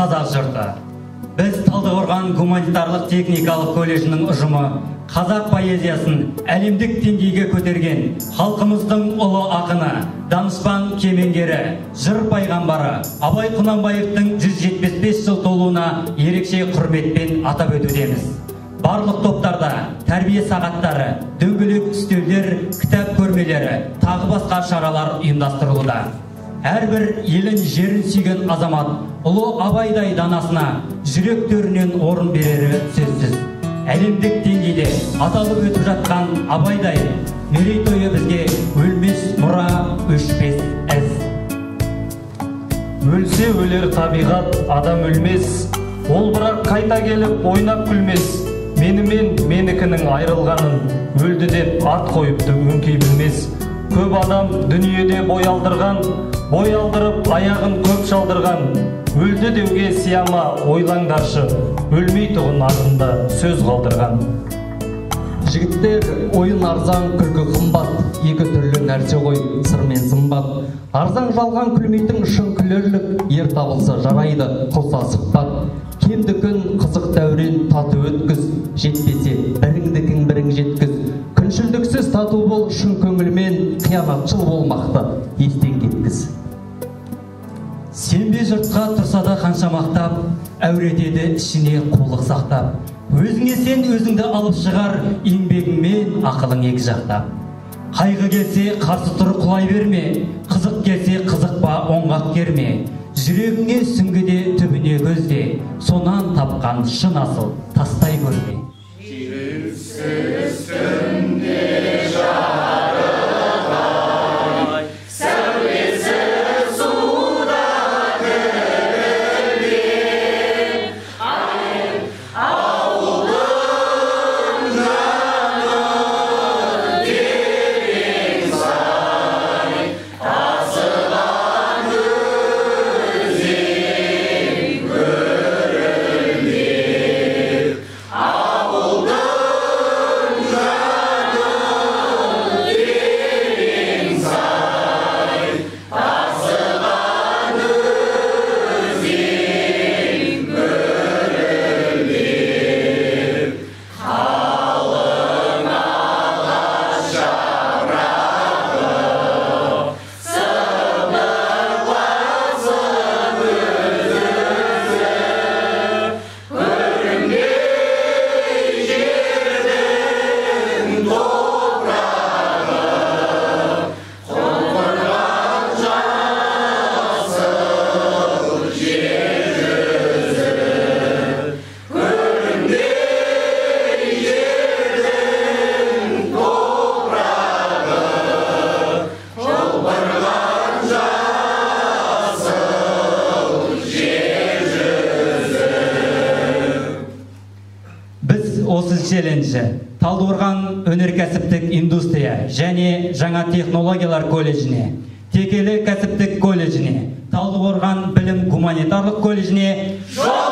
қазақ жұрты. Біз Талдықорған гуманитарлық техникалық колледжінің ұжымы қазақ поэзиясын әлемдік деңгейге көтерген халқымыздың ұлы ақыны, данышпан кемеңгері, жыр пайғамбары Абай Құнанбаевтың 175 жыл толуына ерекше құрметпен атап өтудеміз. Барлық топтарда тәрбие сағаттары, дөңгелек үстелдер, кітап көрмелері, тағы басқа шаралар ұйымдастырылуда. Әрбір елін жерін сүйген азамат ұлы Абайдай данасына жүректерінен орын берері сөзсіз. Әлемдік деңгейде аталып өтіп жатқан Абайдай мерейтойы бізге өлмес мұра, өшпес із. Өлсе өлер табиғат, адам өлмес, ол бірақ қайта келіп ойнап күлмес. Менімен менікінің айрылғанын өлді деп ат қойыпты өңкей білмес. Көп адам дүниеде бой алдырған, бой алдырып аяғын көп шалдырған. Өлді деуге сияма ойлаңдаршы, өлмей тұғын артында сөз қалдырған. Жігіттер, ойын арзан, күлкі қымбат, екі түрлі нәрсе ғой, сыр мен сымбат. Арзан жалған күлмейтін шын күлерлік, ер табылса жарайды, қоса сұхбат. Кемдікін қызық дәурен тату өткіз, жетпесе біріңдікін бірің жеткіз. Күншілдіксіз тату бол шын көңілмен, қиянатшыл болмақты естен кеткіз. Сенбе жұртқа тұрса да қанша мақтап, әуретеді ішіне қулық сақтап. Өзіңе сен өзіңді алып шығар, еңбегіңмен ақылың екі жақтап. Қайғы келсе қарсы тұр құлай берме, қызық келсе қызықпа оңғақ керме. Жүрегіңе сүңгіде түбіне көзде, сонан тапқан шын асыл тастай көрме. Челленджі Талдықорған өнеркәсіптік индустрия және жаңа технологиялар колледжіне, Текелі кәсіптік колледжіне, Талдықорған білім гуманитарлық колледжіне